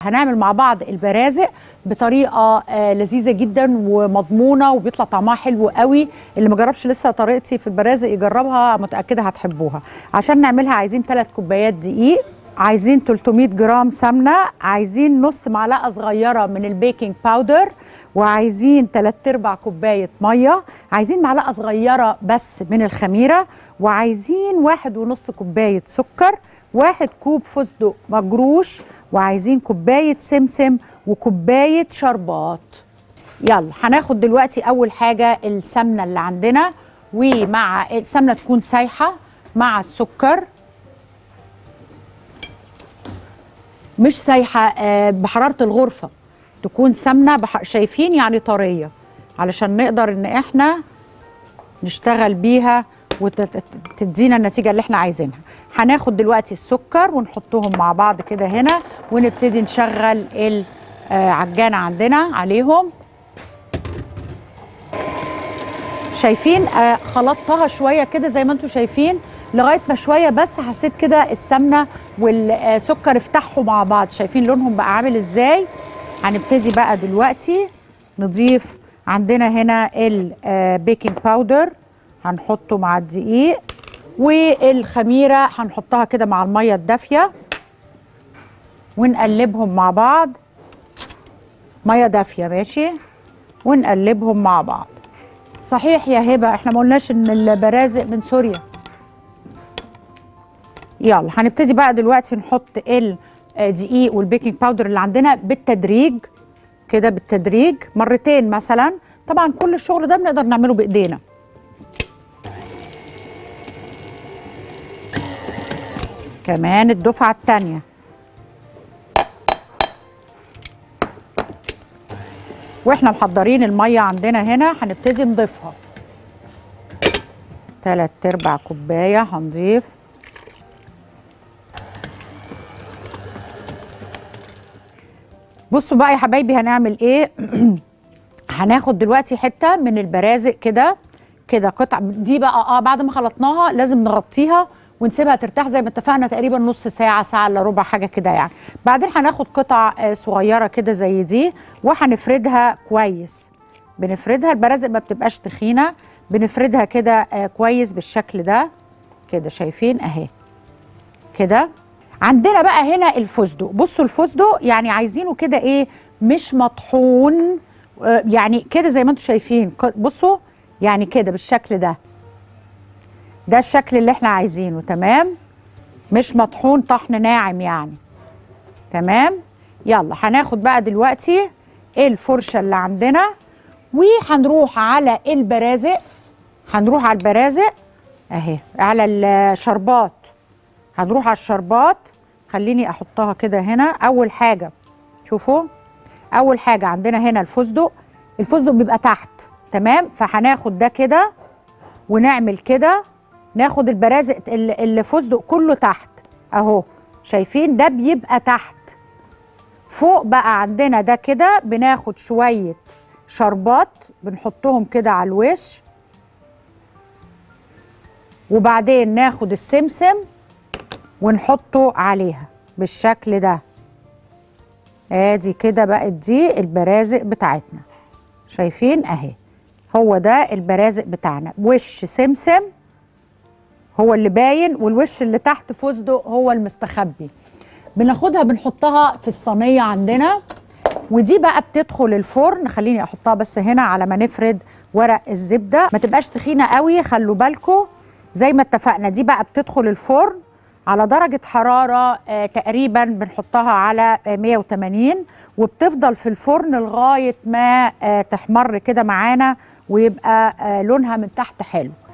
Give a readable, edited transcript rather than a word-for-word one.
هنعمل مع بعض البرازق بطريقه لذيذه جدا ومضمونه وبيطلع طعمها حلو قوي. اللي ما جربش لسه طريقتي في البرازق يجربها، متاكده هتحبوها. عشان نعملها عايزين 3 كوبايات دقيق، عايزين 300 جرام سمنه، عايزين نص معلقه صغيره من البيكنج باودر، وعايزين 3/4 كوبايه ميه، عايزين معلقه صغيره بس من الخميره، وعايزين 1.5 كوبايه سكر، 1 كوب فستق مجروش، وعايزين كوبايه سمسم وكوبايه شربات. يلا هناخد دلوقتي اول حاجه السمنه اللي عندنا، ومع السمنه تكون سايحه مع السكر، مش سايحه بحراره الغرفه، تكون سمنه شايفين يعني طريه، علشان نقدر ان احنا نشتغل بيها وتدينا النتيجه اللي احنا عايزينها. هناخد دلوقتي السكر ونحطهم مع بعض كده هنا، ونبتدي نشغل العجانه عندنا عليهم. شايفين خلطتها شويه كده زي ما انتم شايفين، لغايه ما شويه بس حسيت كده السمنه والسكر افتحوا مع بعض. شايفين لونهم بقى عامل ازاي؟ هنبتدي بقى دلوقتي نضيف عندنا هنا البيكنج باودر، هنحطه مع الدقيق، والخميره هنحطها كده مع الميه الدافيه ونقلبهم مع بعض. ميه دافيه ماشي، ونقلبهم مع بعض. صحيح يا هبه احنا ما قلناش ان البرازق من سوريا. يلا هنبتدي بقى دلوقتي نحط الدقيق والبيكنج باودر اللي عندنا بالتدريج كده، بالتدريج مرتين مثلا. طبعا كل الشغل ده بنقدر نعمله بايدينا. كمان الدفعه الثانيه. واحنا محضرين الميه عندنا هنا هنبتدي نضيفها 3/4 كوبايه. هنضيف بصوا بقى يا حبايبي هنعمل ايه. هناخد دلوقتي حته من البرازق كده كده قطع دي بقى بعد ما خلطناها لازم نغطيها ونسيبها ترتاح زي ما اتفقنا، تقريبا نص ساعه، ساعه الا ربع، حاجه كده يعني. بعدين هناخد قطع صغيره كده زي دي وهنفردها كويس. بنفردها، البرازق ما بتبقاش تخينه، بنفردها كده كويس بالشكل ده كده. شايفين اهي كده. عندنا بقى هنا الفستق. بصوا الفستق يعني عايزينه كده ايه، مش مطحون يعني كده زي ما انتم شايفين. بصوا يعني كده بالشكل ده، ده الشكل اللي احنا عايزينه. تمام، مش مطحون طحن ناعم يعني. تمام. يلا هناخد بقى دلوقتي الفرشة اللي عندنا وهنروح على البرازق. هنروح على البرازق اهي، على الشربات. هنروح على الشربات. خليني احطها كده هنا. اول حاجة شوفوا، اول حاجة عندنا هنا الفستق. الفستق بيبقى تحت. تمام، فهناخد ده كده ونعمل كده، ناخد البرازق الفستق كله تحت اهو. شايفين ده بيبقى تحت. فوق بقى عندنا ده كده بناخد شوية شربات بنحطهم كده على الوش، وبعدين ناخد السمسم ونحطه عليها بالشكل ده. ادي كده بقت دي البرازق بتاعتنا. شايفين اهي، هو ده البرازق بتاعنا. وش سمسم هو اللي باين، والوش اللي تحت فستق هو المستخبي. بناخدها بنحطها في الصينيه عندنا، ودي بقى بتدخل الفرن. خليني احطها بس هنا على ما نفرد ورق الزبده، ما تبقاش تخينه قوي، خلوا بالكم زي ما اتفقنا. دي بقى بتدخل الفرن على درجه حراره تقريبا بنحطها على 180، وبتفضل في الفرن لغايه ما تحمر كده معانا ويبقى لونها من تحت حلو.